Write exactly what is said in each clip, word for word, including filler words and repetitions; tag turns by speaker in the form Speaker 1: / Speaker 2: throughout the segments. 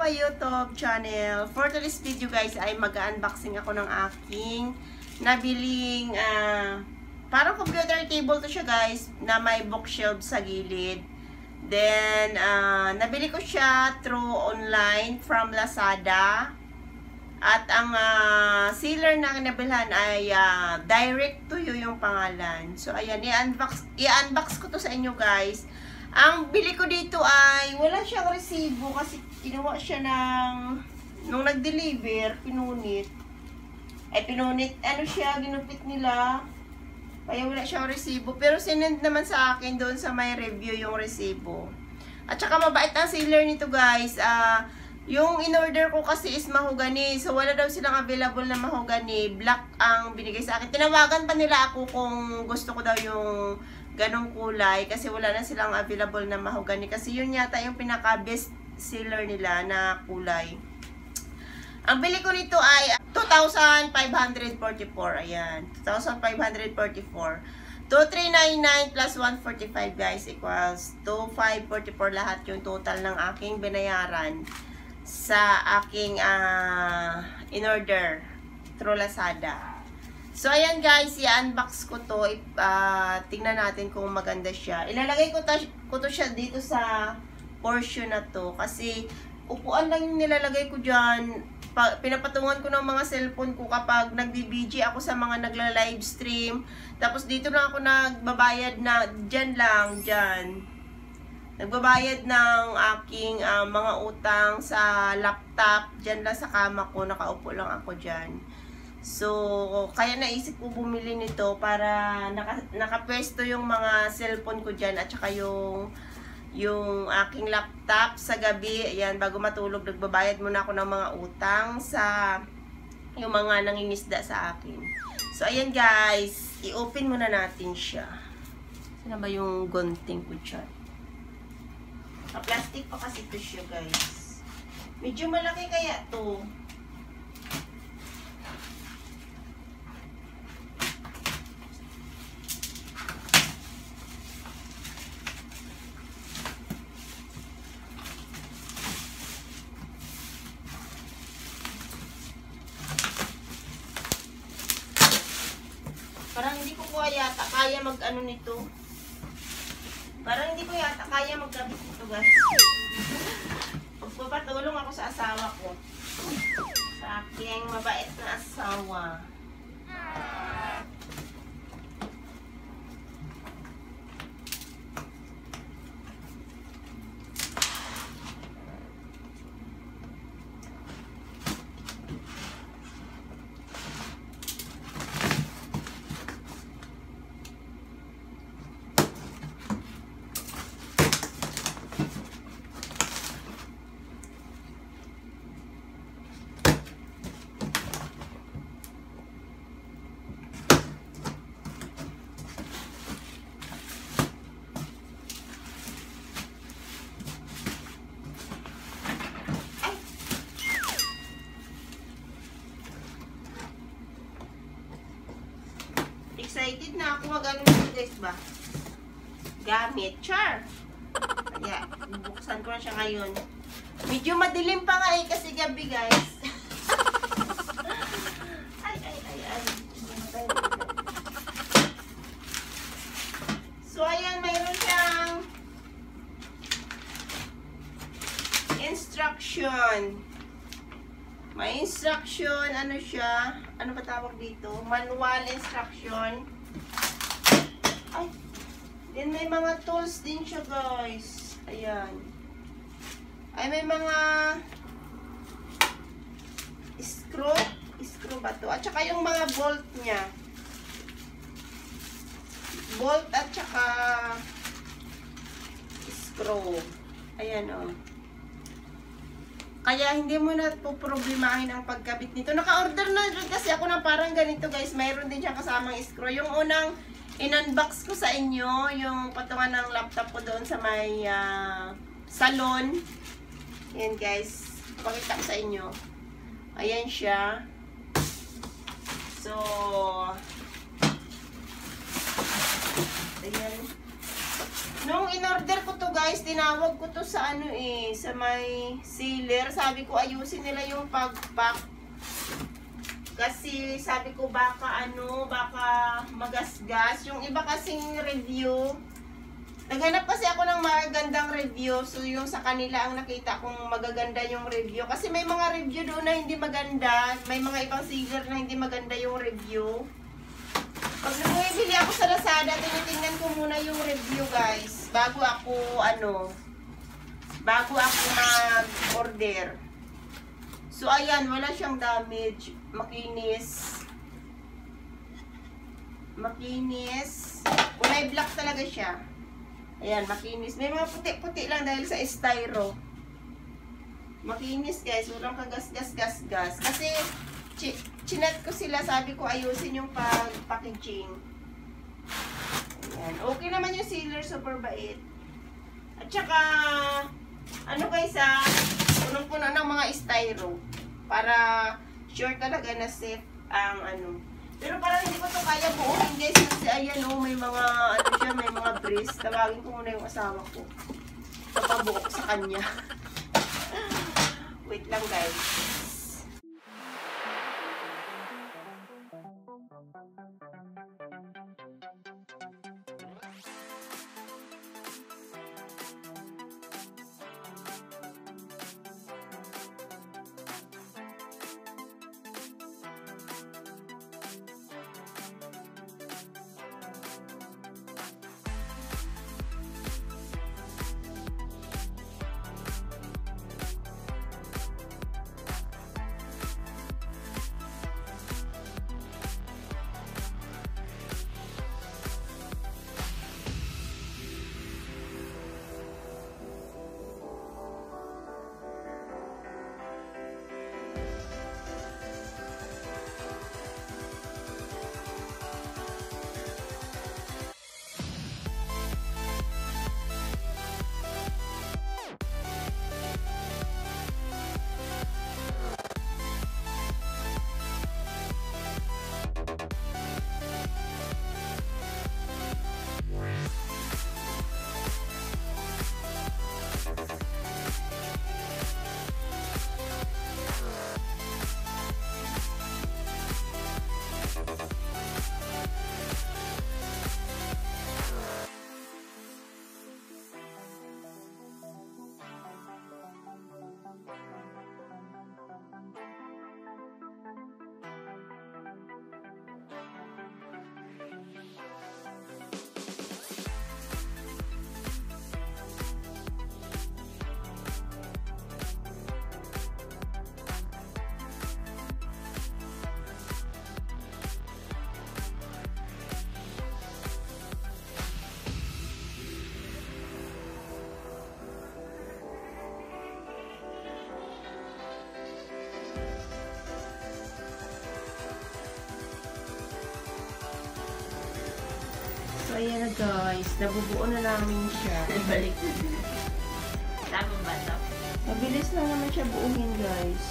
Speaker 1: YouTube channel. For today's video guys ay mag-unboxing ako ng aking nabiling uh, parang computer table to siya guys, na may bookshelf sa gilid. Then uh, nabili ko siya through online from Lazada. At ang uh, seller na kinabilhan ay uh, Direct to You yung pangalan. So ayan, i-unbox i-unbox ko to sa inyo guys. Ang bili ko dito ay wala siyang resibo kasi kinuha siya ng nung nag-deliver, pinunit. Ay pinunit, ano siya, ginupit nila. Kaya wala siyang resibo. Pero sinend naman sa akin doon sa may review yung resibo. At saka mabait ang seller nito guys. Ah, uh, yung in-order ko kasi is mahogany. So wala daw silang available na mahogany. Black ang binigay sa akin. Tinawagan pa nila ako kung gusto ko daw yung ganong kulay kasi wala na silang available na mahogany kasi yun yata yung pinaka best seller nila na kulay. Ang bili ko nito ay two thousand five hundred forty-four. Ayan, two thousand five hundred forty-four. two thousand three hundred ninety-nine plus one hundred forty-five guys equals two thousand five hundred forty-four lahat yung total ng aking binayaran sa aking uh, in-order through Lazada. So, ayan guys, i-unbox ko to. Uh, tingnan natin kung maganda siya. Ilalagay ko, ko to siya dito sa portion na to. Kasi, upuan lang yung nilalagay ko dyan. Pa, pinapatungan ko ng mga cellphone ko kapag nagbi-B G ako sa mga nagla-live stream. Tapos, dito lang ako nagbabayad na, dyan lang, dyan. Nagbabayad ng aking uh, mga utang sa laptop. Dyan lang sa kama ko. Nakaupo lang ako dyan. So, kaya naisip ko bumili nito para naka, nakapwesto yung mga cellphone ko dyan at saka yung, yung aking laptop sa gabi. Ayan, bago matulog, nagbabayad muna ako ng mga utang sa yung mga nangingisda sa akin. So, ayan guys, i-open muna natin siya. Saan ba yung gunting ko dyan? Plastic pa kasi ito siya guys. Medyo malaki kaya to. Parang hindi ko po yata kaya mag-ano nito. Parang hindi ko yata kaya magkabit nito guys. Pagpapatulong ako sa asawa ko. Sa aking mabait na asawa. Excited na ako mag-ano nito guys ba? Gamit. Char! Kaya, bubuksan ko na siya ngayon. Medyo madilim pa nga eh kasi gabi guys. Ay, ay, ay, ay. So, ayan, mayroon siyang instruction. May instruction, ano siya? Ano ba tawag dito? Manual instruction. Ay. Then may mga tools din siya, guys. Ayan. Ay, may mga screw. Screw ba to? At saka yung mga bolt niya. Bolt at saka screw. Ayan, oh. Kaya hindi mo na po problemahin ang pagkabit nito. Naka-order na rin kasi ako ng parang ganito guys. Mayroon din siya kasamang screw. Yung unang in-unbox ko sa inyo, yung patungan ng laptop ko doon sa may uh, salon. Yan guys. Pakita ko sa inyo. Ayan siya. So, ayan. Nung in-order ko to guys, tinawag ko to sa ano eh, sa may sealer. Sabi ko ayusin nila yung pag-pack. Kasi sabi ko baka ano, baka magasgas. Yung iba kasing review, naghanap kasi ako ng magandang review. So yung sa kanila ang nakita kong magaganda yung review. Kasi may mga review doon na hindi maganda. May mga ibang sealer na hindi maganda yung review. Pag bumibili ako sa Lazada, tinitingnan ko muna yung review guys. Bago ako ano, bago ako mag-order. So ayan, wala siyang damage. Makinis. Makinis. Kulay black talaga siya. Ayan, makinis. May mga puti-puti lang dahil sa styro. Makinis guys. Walang kagas-gas-gas-gas. Kasi, ch chinat ko sila. Sabi ko ayusin yung pag-packaging. Ayan. Okay naman yung sealer. Super bait. At saka, ano guys ha, punong-puno ng mga styro. Para sure talaga na safe ang ano. Pero parang hindi ko to kaya buuin guys. Kasi ayan o, oh, may mga, ano siya, may mga brace. Tawagin ko muna yung asawa ko. Papabuo ko sa kanya. Wait lang guys. So, ayan na guys. Nabubuo na namin siya.
Speaker 2: Ibalik. Tama ba ito?
Speaker 1: Mabilis lang naman siya buuhin guys.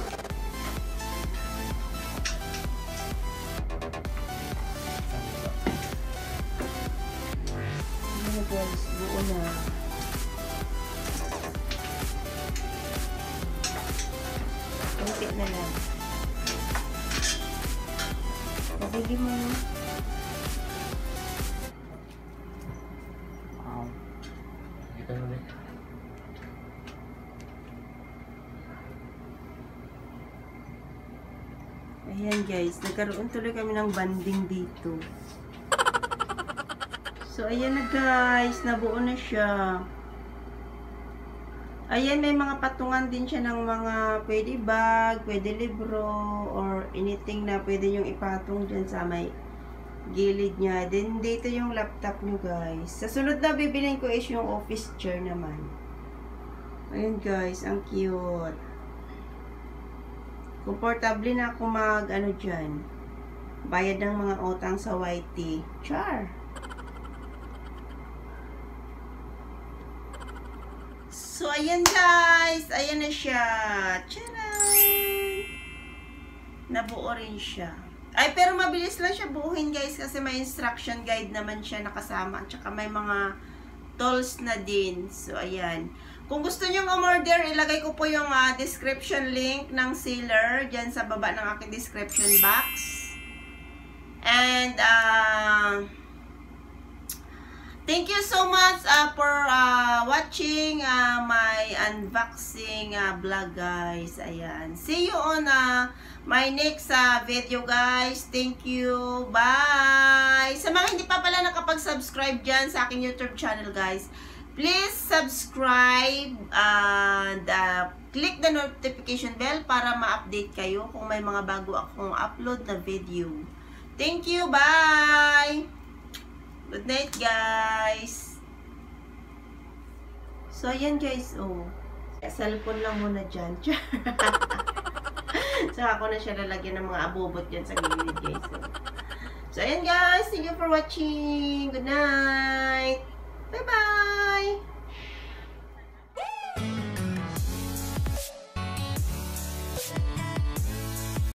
Speaker 1: Ayan na guys. Buo na. Kunti na lang. Pabili mo na. Ayan guys, nagkaroon tuloy kami ng banding dito. So ayan na guys, nabuo na siya. Ayan, may mga patungan din siya ng mga pwede bag, pwede libro, or anything na pwede yung ipatong dyan sa may gilid niya. Then dito yung laptop nyo guys. Sa sunod na bibilin ko is yung office chair naman. Ayan guys, ang cute. Komportable na ako mag, ano dyan, bayad ng mga utang sa Y T. Char! So, ayan guys. Ayan na siya. Tcharan! Nabuo rin siya. Ay, pero mabilis lang siya buuhin guys kasi may instruction guide naman siya nakasama. At saka may mga tools na din. So, ayan. Kung gusto nyo umorder, ilagay ko po yung uh, description link ng seller dyan sa baba ng aking description box. And, uh, thank you so much uh, for uh, watching uh, my unboxing uh, vlog, guys. Ayan. See you on uh, my next uh, video, guys. Thank you. Bye! Sa mga hindi pa pala nakapag-subscribe dyan sa aking YouTube channel, guys, please subscribe and uh, click the notification bell para ma-update kayo kung may mga bago akong upload na video. Thank you. Bye! Good night, guys. So, ayan, guys. Oh, cellphone lang muna dyan. So, ako na siya lalagyan ng mga abobot dyan sa gilid, guys. So, so, ayan, guys. Thank you for watching. Good night. Bye-bye.